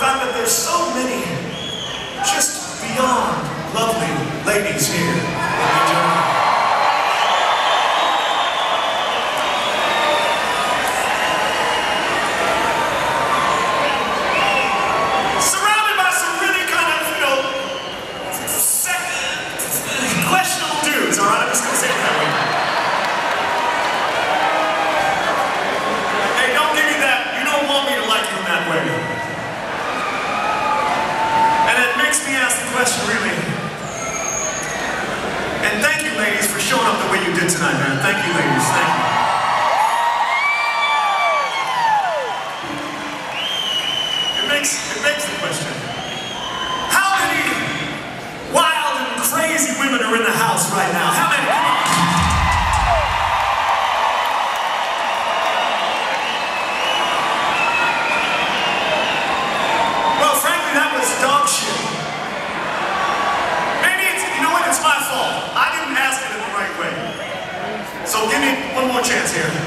fact that there's so many just beyond lovely ladies here. Surrounded by some really kind of, you know, questionable dudes, all right? I'm just gonna say it that way. Hey, don't give me that. You don't want me to like you in that way. And it makes me ask the question, really. And thank you, ladies, for showing up the way you did tonight, man. Thank you, ladies. Thank you. It begs the question. How many wild and crazy women are in the house right now? How many? Come on. Well, frankly, that was dog shit. Maybe it's, you know what, it's my fault. I didn't ask it in the right way. So give me one more chance here.